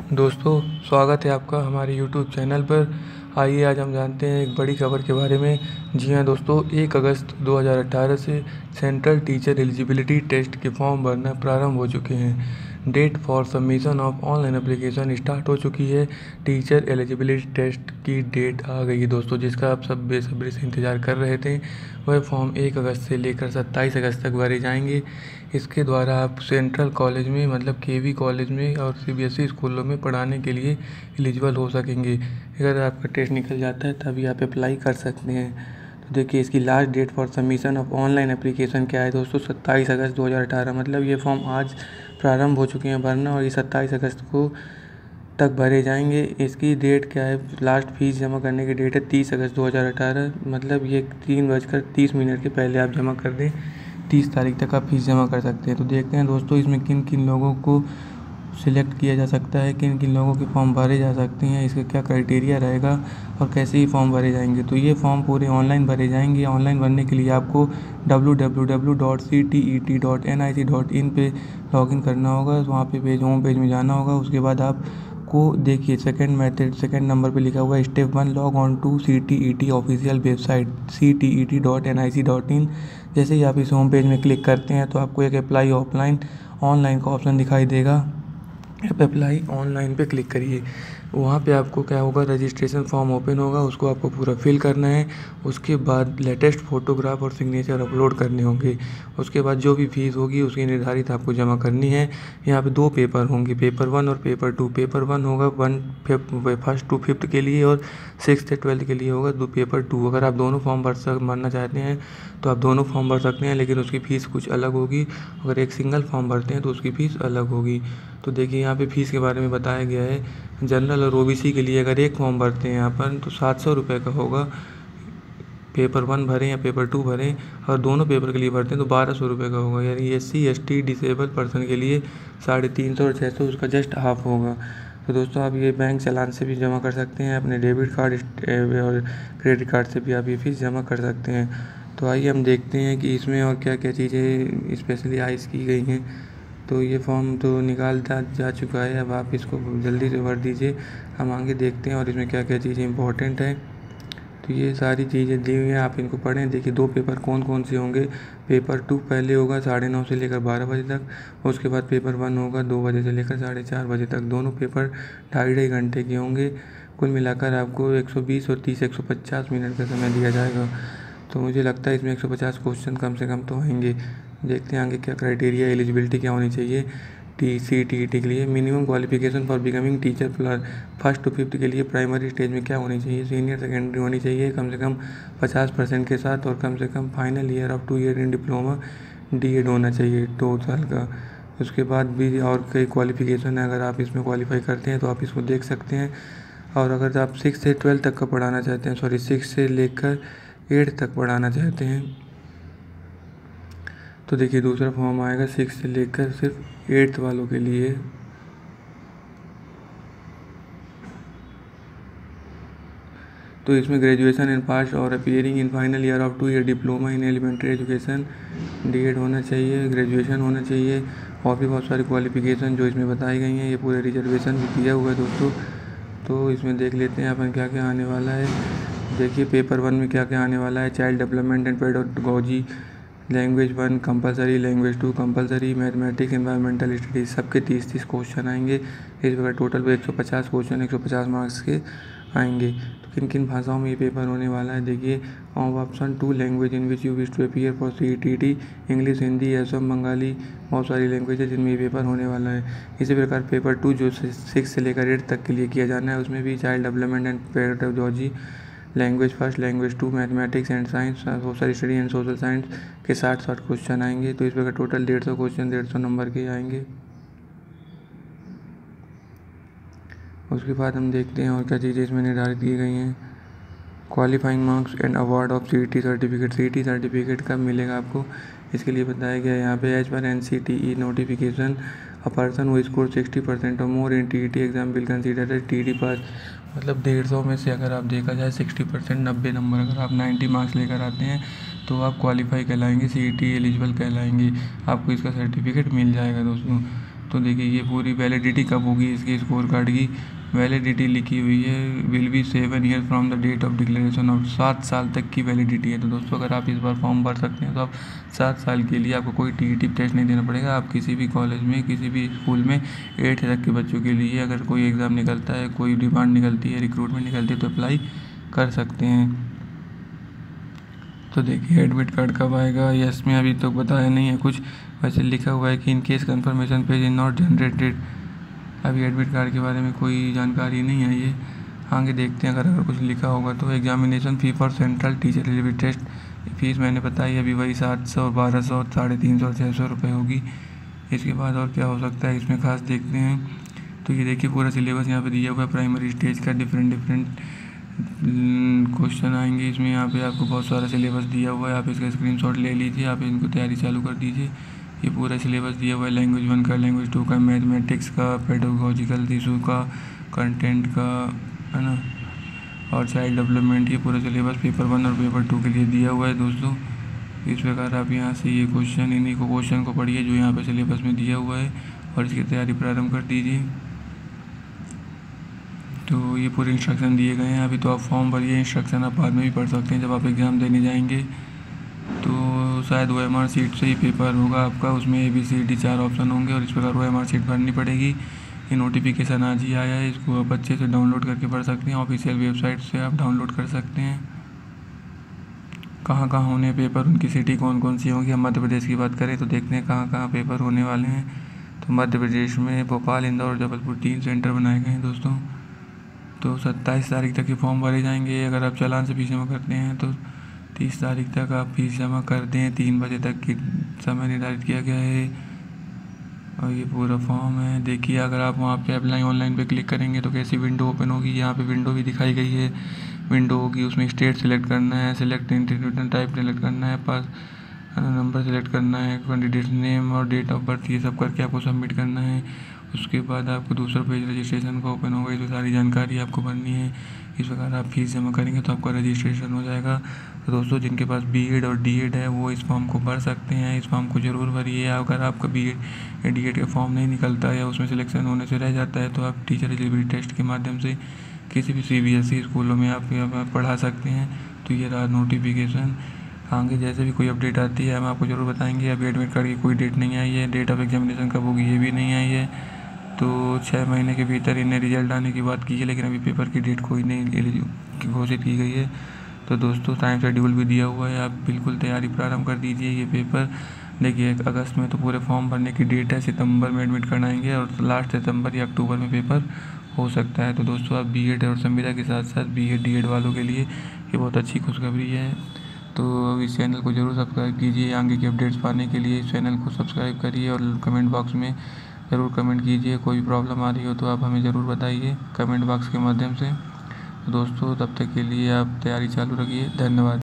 दोस्तों, स्वागत है आपका हमारे YouTube चैनल पर। आइए आज हम जानते हैं एक बड़ी खबर के बारे में। जी हाँ दोस्तों, 1 अगस्त 2018 से सेंट्रल टीचर एलिजिबिलिटी टेस्ट के फॉर्म भरना प्रारंभ हो चुके हैं। Date for submission of online application start हो चुकी है। टीचर एलिजिबिलिटी टेस्ट की डेट आ गई है दोस्तों, जिसका आप सब बेसब्री से इंतज़ार कर रहे थे। वह फॉर्म 1 अगस्त से लेकर 27 अगस्त तक भरे जाएंगे। इसके द्वारा आप सेंट्रल कॉलेज में मतलब केवी कॉलेज में और सीबीएसई स्कूलों में पढ़ाने के लिए एलिजिबल हो सकेंगे। अगर आपका टेस्ट निकल जाता है तभी आप अप्लाई कर सकते हैं। तो देखिए, इसकी last date for submission of online application क्या है दोस्तों, 27 अगस्त 2018। मतलब ये फॉर्म आज प्रारंभ हो चुके हैं भरना और ये 27 अगस्त को तक भरे जाएंगे। इसकी डेट क्या है, लास्ट फीस जमा करने की डेट है 30 अगस्त 2018। मतलब ये 3:30 के पहले आप जमा कर दें, 30 तारीख तक आप फीस जमा कर सकते हैं। तो देखते हैं दोस्तों, इसमें किन किन लोगों को सिलेक्ट किया जा सकता है, किन किन लोगों के फॉर्म भरे जा सकते हैं, इसका क्या क्राइटेरिया रहेगा और कैसे ही फॉर्म भरे जाएंगे। तो ये फॉर्म पूरे ऑनलाइन भरे जाएंगे। ऑनलाइन भरने के लिए आपको www.ctet.nic.in पे लॉगिन करना होगा। वहाँ पे होम पेज में जाना होगा। उसके बाद आपको देखिए सेकंड नंबर पे लिखा हुआ है step 1 log on to CTET official website ctet.nic.in। जैसे ही आप इस होम पेज में क्लिक करते हैं तो आपको एक अप्लाई ऑफलाइन ऑनलाइन का ऑप्शन दिखाई देगा। आप अप्लाई ऑनलाइन पे क्लिक करिए। वहाँ पे आपको क्या होगा, रजिस्ट्रेशन फॉर्म ओपन होगा, उसको आपको पूरा फिल करना है। उसके बाद लेटेस्ट फ़ोटोग्राफ और सिग्नेचर अपलोड करने होंगे। उसके बाद जो भी फीस होगी उसकी निर्धारित आपको जमा करनी है। यहाँ पे 2 पेपर होंगे, पेपर 1 और पेपर 2। पेपर 1 होगा 1 to 5th के लिए और 6th से 12th के लिए होगा पेपर 2। अगर आप दोनों फॉर्म भरना चाहते हैं तो आप दोनों फॉर्म भर सकते हैं, लेकिन उसकी फ़ीस कुछ अलग होगी। अगर एक सिंगल फॉर्म भरते हैं तो उसकी फ़ीस अलग होगी। तो देखिए, यहाँ पे फ़ीस के बारे में बताया गया है। जनरल और ओबीसी के लिए अगर एक फॉर्म भरते हैं यहाँ पर तो 700 रुपये का होगा। पेपर 1 भरें या पेपर 2 भरें, और दोनों पेपर के लिए भरते हैं तो 1200 रुपये का होगा। यानी SC ST डिसेबल पर्सन के लिए 350 और 600 उसका जस्ट हाफ होगा। तो दोस्तों, आप ये बैंक चालान से भी जमा कर सकते हैं, अपने डेबिट कार्ड और क्रेडिट कार्ड से भी आप ये फ़ीस जमा कर सकते हैं। तो आइए हम देखते हैं कि इसमें और क्या क्या चीज़ें स्पेशलाइज की गई हैं। तो ये फॉर्म तो निकाल जा चुका है, अब आप इसको जल्दी से भर दीजिए। हम आगे देखते हैं और इसमें क्या क्या चीज़ें इंपॉर्टेंट हैं। तो ये सारी चीज़ें दी हुई हैं, आप इनको पढ़ें। देखिए, 2 पेपर कौन कौन से होंगे। पेपर 2 पहले होगा 9:30 से लेकर 12 बजे तक। उसके बाद पेपर 1 होगा 2 बजे से लेकर 4:30 बजे तक। दोनों पेपर 2.5 घंटे के होंगे। कुल मिलाकर आपको 120 और 30 150 मिनट का समय दिया जाएगा। तो मुझे लगता है इसमें 150 क्वेश्चन कम से कम तो आएंगे। देखते हैं आगे क्या क्राइटेरिया, एलिजिबिलिटी क्या होनी चाहिए CTET के लिए। Minimum qualification for becoming teacher 1st to 5th के लिए प्राइमरी स्टेज में क्या होनी चाहिए, सीनियर सेकेंडरी होनी चाहिए कम से कम 50% के साथ, और कम से कम final year of 2 year in diploma DED होना चाहिए 2 साल का। उसके बाद भी और कई क्वालिफिकेशन है, अगर आप इसमें क्वालिफाई करते हैं तो आप इसको देख सकते हैं। और अगर आप 6 से 12 तक का पढ़ाना चाहते हैं, 6 से लेकर 8 तक पढ़ाना चाहते हैं, तो देखिए दूसरा फॉर्म आएगा 6 से लेकर सिर्फ 8th वालों के लिए। तो इसमें ग्रेजुएशन इन पास और appearing in final year of 2 year diploma in elementary education DED होना चाहिए, ग्रेजुएशन होना चाहिए। और भी बहुत सारी क्वालिफिकेशन जो इसमें बताई गई हैं। ये पूरे रिजर्वेशन भी दिया हुआ है दोस्तों। तो इसमें देख लेते हैं अपन क्या क्या आने वाला है। देखिए, पेपर 1 में क्या क्या आने वाला है। Child development and pedagogy, language 1 compulsory, language 2 compulsory, mathematics, environmental studies, सबके 30-30 क्वेश्चन आएंगे। इस प्रकार टोटल 150 क्वेश्चन 150 मार्क्स के आएंगे। तो किन किन भाषाओं में ये पेपर होने वाला है देखिए। Option 2 language in which you wish to appear for CTET, English, Hindi, Assam, Bengali, बहुत सारी लैंग्वेज है जिनमें ये पेपर होने वाला है। इसी प्रकार पेपर 2 जो 6 से लेकर 8 तक के लिए किया जाना है, उसमें भी child development and pedagogy, language 1 language 2 mathematics and science, social study and social science के 60 क्वेश्चन आएंगे। तो इस प्रकार टोटल 150 क्वेश्चन 150 नंबर के आएंगे। उसके बाद हम देखते हैं और क्या चीज़ें इसमें निर्धारित की गई हैं। Qualifying marks and award of CT certificate. CT certificate कब मिलेगा आपको, इसके लिए बताया गया है यहाँ पे। एज पर NCTE notification a person who score 60% और more in TET exam will consider as TET pass. मतलब 150 में से अगर आप देखा जाए 60% 90 नंबर, अगर आप 90 मार्क्स लेकर आते हैं तो आप क्वालिफाई कहलाएंगे, CET एलिजिबल कहलाएंगे, आपको इसका सर्टिफिकेट मिल जाएगा दोस्तों। तो देखिए ये पूरी वैलिडिटी कब होगी इसकी स्कोर कार्ड की, वैलिडिटी लिखी हुई है will be 7 year from the date of declaration of, 7 साल तक की वैलिडिटी है। तो दोस्तों अगर आप इस बार फॉर्म भर सकते हैं तो आप 7 साल के लिए आपको कोई टीईटी टेस्ट नहीं देना पड़ेगा। आप किसी भी कॉलेज में, किसी भी स्कूल में 8th तक के बच्चों के लिए अगर कोई एग्ज़ाम निकलता है, कोई डिमांड निकलती है, रिक्रूटमेंट निकलती है तो अप्लाई कर सकते हैं। तो देखिए एडमिट कार्ड कब आएगा, ये इसमें अभी तक बताया नहीं है कुछ, वैसे लिखा हुआ है कि in case confirmation page is not generated. अभी एडमिट कार्ड के बारे में कोई जानकारी नहीं आई है, आगे देखते हैं अगर कुछ लिखा होगा तो। Examination fee for central teacher eligibility test, fees मैंने बताई अभी वही 700, 1200, 350 और 600 रुपये होगी। इसके बाद और क्या हो सकता है इसमें खास देखते हैं। तो ये देखिए पूरा सिलेबस यहाँ पे दिया हुआ है, प्राइमरी स्टेज का डिफरेंट क्वेश्चन आएंगे इसमें। यहाँ पे आपको बहुत सारा सिलेबस दिया हुआ है, आप इसका स्क्रीनशॉट ले लीजिए, आप इनको तैयारी चालू कर दीजिए। ये पूरा सिलेबस दिया हुआ है, लैंग्वेज 1 का, लैंग्वेज 2 का, मैथमेटिक्स का, पेडागोजिकल इशू का, कंटेंट का, है ना, और चाइल्ड डेवलपमेंट। ये पूरा सिलेबस पेपर 1 और पेपर 2 के लिए दिया हुआ है दोस्तों। इस प्रकार आप यहाँ से ये क्वेश्चन, इन्हीं को क्वेश्चन को पढ़िए जो यहाँ पे सिलेबस में दिया हुआ है और इसकी तैयारी प्रारंभ कर दीजिए। तो ये पूरे इंस्ट्रक्शन दिए गए हैं। अभी तो आप फॉर्म भरिए, इंस्ट्रक्शन आप बाद में भी पढ़ सकते हैं जब आप एग्ज़ाम देने जाएंगे। तो शायद OMR शीट से ही पेपर होगा आपका, उसमें ABCD 4 ऑप्शन होंगे और इस प्रकार OMR शीट भरनी पड़ेगी। ये नोटिफिकेशन आज ही आया है, इसको आप अच्छे से डाउनलोड करके पढ़ सकते हैं, ऑफिशियल वेबसाइट से आप डाउनलोड कर सकते हैं। कहाँ कहाँ होने पेपर, उनकी सिटी कौन कौन सी होंगी। हम मध्य प्रदेश की बात करें तो देखते हैं कहाँ कहाँ पेपर होने वाले हैं। तो मध्य प्रदेश में भोपाल, इंदौर और जबलपुर 3 सेंटर बनाए गए हैं दोस्तों। तो 27 तारीख तक ये फॉर्म भरे जाएंगे। अगर आप चालान से फीस जमा करते हैं तो 30 तारीख तक आप फीस जमा कर दें, 3 बजे तक की समय निर्धारित किया गया है। और ये पूरा फॉर्म है, देखिए अगर आप वहाँ पे अप्लाई ऑनलाइन पे क्लिक करेंगे तो कैसी विंडो ओपन होगी। यहाँ पे विंडो भी दिखाई गई है, विंडो होगी, उसमें स्टेट सेलेक्ट करना है, सिलेक्ट इंस्टीट्यूशन टाइप सेलेक्ट करना है, पास नंबर सेलेक्ट करना है, कैंडिडेट नेम और डेट ऑफ बर्थ, ये सब करके आपको सबमिट करना है। उसके बाद आपको दूसरा पेज रजिस्ट्रेशन का ओपन होगा, तो सारी जानकारी आपको भरनी है। इस प्रकार आप फीस जमा करेंगे तो आपका रजिस्ट्रेशन हो जाएगा। तो दोस्तों जिनके पास BEd और DEd है वो इस फॉर्म को भर सकते हैं, इस फॉर्म को ज़रूर भरिए। अगर आपका BEd या DEd का फॉर्म नहीं निकलता है या उसमें सिलेक्शन होने से रह जाता है तो आप टीचर एलिजिबिलिटी टेस्ट के माध्यम से किसी भी CBSE स्कूलों में आप पढ़ा सकते हैं। तो ये रहा नोटिफिकेशन, आगे जैसे भी कोई अपडेट आती है हम आपको ज़रूर बताएंगे। अभी एडमिट कार्ड की कोई डेट नहीं आई है, डेट ऑफ एग्जामिनेशन कब होगी ये भी नहीं आई है। तो 6 महीने के भीतर इन्हें रिजल्ट आने की बात की है, लेकिन अभी पेपर की डेट कोई नहीं घोषित की गई है। तो दोस्तों टाइम शेड्यूल भी दिया हुआ है, आप बिल्कुल तैयारी प्रारंभ कर दीजिए। ये पेपर देखिए अगस्त में तो पूरे फॉर्म भरने की डेट है, सितंबर में एडमिट कार्ड आएंगे और लास्ट सितंबर या अक्टूबर में पेपर हो सकता है। तो दोस्तों आप BEd और संविदा के साथ साथ BEd DEd वालों के लिए ये बहुत अच्छी खुशखबरी है। तो इस चैनल को ज़रूर सब्सक्राइब कीजिए, आगे की अपडेट्स पाने के लिए इस चैनल को सब्सक्राइब करिए और कमेंट बॉक्स में ज़रूर कमेंट कीजिए। कोई प्रॉब्लम आ रही हो तो आप हमें ज़रूर बताइए कमेंट बॉक्स के माध्यम से। तो दोस्तों तब तक के लिए आप तैयारी चालू रखिए, धन्यवाद।